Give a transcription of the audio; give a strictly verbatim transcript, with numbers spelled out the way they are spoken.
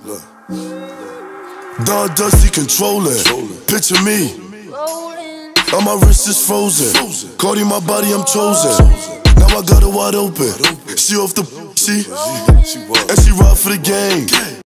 Don Dusty controlling. Picture me. On my wrist is frozen. Cardi my body, I'm chosen. Now I got her wide open. She off the she, and she ride for the gang.